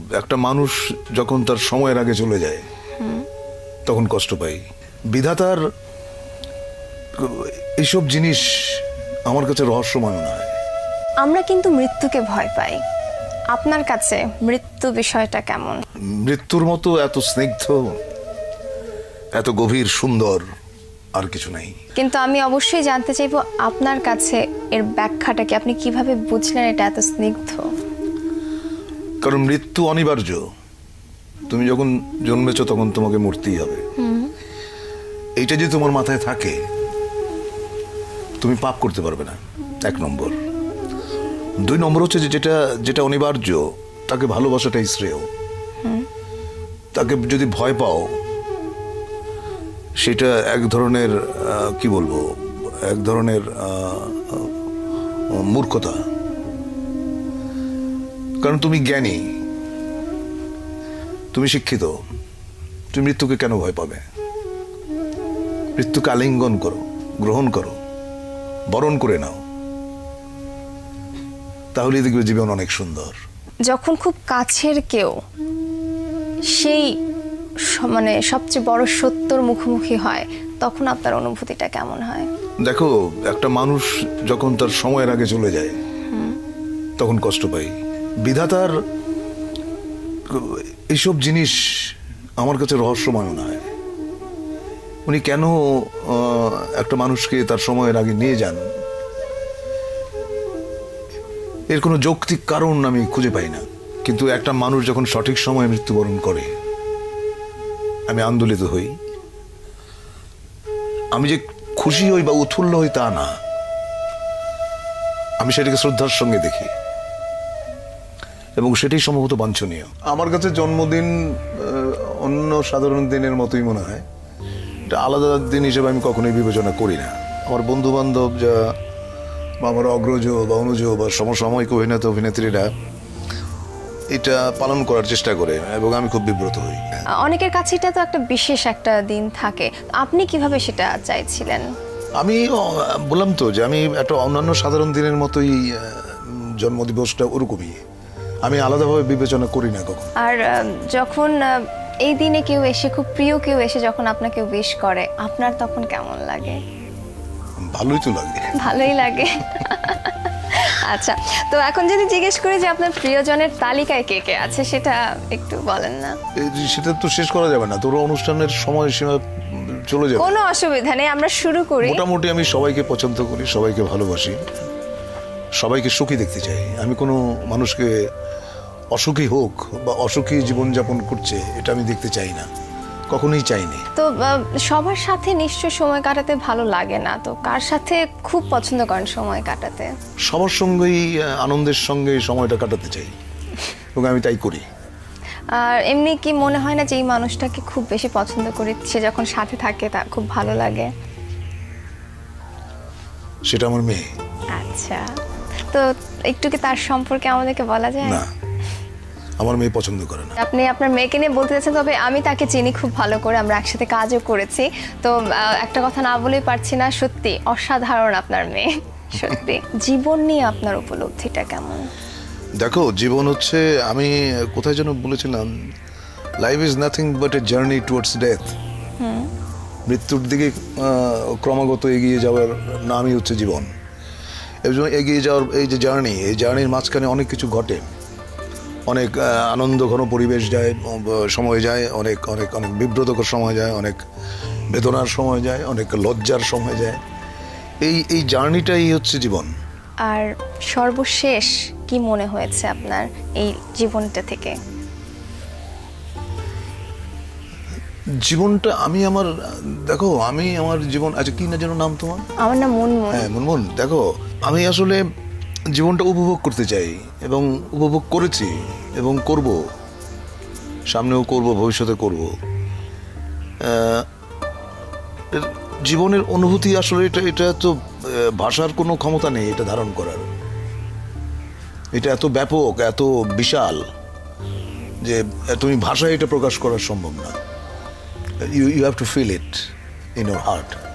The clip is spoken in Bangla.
একটা মানুষ যখন তার সময়ের আগে চলে যায় তখন কষ্ট পাই। বিধাতার এইসব জিনিস আমার কাছে রহস্যময় মনে হয়। আমরা কিন্তু মৃত্যুকে ভয় পাই, আপনার কাছে মৃত্যু বিষয়টা কেমন? মৃত্যুর মতো এত স্নিগ্ধ, এত গভীর, সুন্দর আর কিছু নাই। কিন্তু আমি অবশ্যই জানতে চাইবো আপনার কাছে এর ব্যাখ্যাটা কি, আপনি কিভাবে বুঝলেন এটা এত স্নিগ্ধ? কারণ মৃত্যু অনিবার্য। তুমি যখন জন্মেছ তখন তোমাকে মরতেই হবে। এইটা যদি তোমার মাথায় থাকে তুমি পাপ করতে পারবে না, 1 নম্বর। 2 নম্বর হচ্ছে যে যেটা অনিবার্য তাকে ভালোবাসাটাই শ্রেয়। তাকে যদি ভয় পাও সেটা এক ধরনের কি বলবো, এক ধরনের মূর্খতা। কারণ তুমি জ্ঞানী, তুমি শিক্ষিত, তুমি মৃত্যুকে কেন ভয় পাবে? মৃত্যুকে আলিঙ্গন করো, গ্রহণ করো, বরণ করে নাও, তাহলে দেখবে জীবন অনেক সুন্দর। যখন খুব কাছের কেউ সেই মানে সবচেয়ে বড় সত্যর মুখোমুখি হয় তখন আপনার অনুভূতিটা কেমন হয়? দেখো, একটা মানুষ যখন তার সময়ের আগে চলে যায় তখন কষ্ট পাই। বিধাতার এইসব জিনিস আমার কাছে রহস্যময় মনে হয়। উনি কেন একটা মানুষকে তার সময়ের আগে নিয়ে যান, এর কোনো যৌক্তিক কারণ আমি খুঁজে পাই না। কিন্তু একটা মানুষ যখন সঠিক সময়ে মৃত্যুবরণ করে আমি আন্দোলিত হই। আমি যে খুশি হই বা উৎফুল্ল হই তা না, আমি সেটাকে শ্রদ্ধার সঙ্গে দেখি এবং সেটাই সম্ভবত বাঞ্ছনীয়। আমার কাছে জন্মদিন অন্য সাধারণ দিনের মতোই মনে হয়। এটা আলাদা দিন হিসেবে আমি কখনোই বিবেচনা করি না। আমার বন্ধু বান্ধব যা বা আমার অগ্রজ বা অনুজ বা সমসাময়িক অভিনেতা অভিনেত্রীরা এটা পালন করার চেষ্টা করে এবং আমি খুব বিব্রত হই। অনেকের কাছে এটা তো একটা বিশেষ একটা দিন থাকে, আপনি কিভাবে সেটা চাইছিলেন? আমি বললাম তো যে আমি একটা অন্যান্য সাধারণ দিনের মতোই জন্মদিবসটা ওরকমই, আমি আলাদাভাবে বিবেচনা করি না কখন। আর যখন এই দিনে কেউ এসে, খুব প্রিয় কেউ এসে যখন আপনাকে উইশ করে, আপনার তখন কেমন লাগে? ভালোই তো লাগে। ভালোই লাগে। আচ্ছা, তো এখন যদি জিজ্ঞেস করি যে আপনার প্রিয়জনের তালিকায় কে কে আছে সেটা একটু বলেন না। সেটা তো শেষ করা যাবে না, তোর অনুষ্ঠানের সময়সীমা চলে যাবে। কোনো অসুবিধা নেই, আমরা শুরু করি। মোটামুটি আমি সবাইকে পছন্দ করি, সবাইকে ভালোবাসি, সবাইকে সুখী দেখতে চাই। আমি কোনো মানুষকে অসুখী হোক বা অসুখী জীবনযাপন করছে এটা আমি দেখতে চাই না, কখনোই চাইনি। তো সবার সাথে নিশ্চয় সময় কাটাতে ভালো লাগে না, তো কার সাথে খুব পছন্দ করেন সময় কাটাতে? সবার সঙ্গেই আনন্দের সঙ্গে সময়টা কাটাতে চাই এবং আমি তাই করি। আর এমনি কি মনে হয় না যে এই মানুষটাকে খুব বেশি পছন্দ করি, সে যখন সাথে থাকে তা খুব ভালো লাগে? সেটা আমার মেয়ে। আচ্ছা, তো একটু কি তার সম্পর্কে আমাদেরকে বলা যায়? না, আমার মেয়ে পছন্দ করে না। আপনি আপনার মেয়েকে নিয়ে বলতে চাচ্ছেন, তবে আমি তাকে চিনি খুব ভালো করে, আমরা একসাথে কাজও করেছি। তো একটা কথা না বলেই পারছি না, সত্যি অসাধারণ আপনার মেয়ে, সত্যি। জীবন নিয়ে আপনার উপলব্ধিটা কেমন? দেখো, জীবন হচ্ছে, আমি কোথায় যেন বলেছিলাম, life is nothing but a journey towards death. মৃত্যুর দিকে ক্রমাগত এগিয়ে যাওয়ার নামই হচ্ছে জীবন। এবং এগিয়ে যাওয়ার এই যে জার্নি, এই জার্নির মাঝখানে অনেক কিছু ঘটে, অনেক আনন্দ ঘন পরিবেশ যায়, সময় যায়, অনেক অনেক অনেক বিব্রতকর সময় যায়, অনেক বেদনার সময় যায়, অনেক লজ্জার সময় যায়। এই জার্নিটাই হচ্ছে জীবন। আর সর্বশেষ কি মনে হয়েছে আপনার এই জীবনটা থেকে? জীবনটা আমি আমার, দেখো আমি আমার জীবন, আচ্ছা কি না যেন নাম তোমার? আমার নাম মুনমুন। হ্যাঁ মুনমুন। দেখো, আমি আসলে জীবনটা উপভোগ করতে চাই এবং উপভোগ করেছি এবং করব, সামনেও করব, ভবিষ্যতে করব। জীবনের অনুভূতি আসলে এটা তো ভাষার কোনো ক্ষমতা নেই এটা ধারণ করার। এটা এত ব্যাপক, এত বিশাল যে তুমি ভাষায় এটা প্রকাশ করা সম্ভব না। You have to feel it in your heart.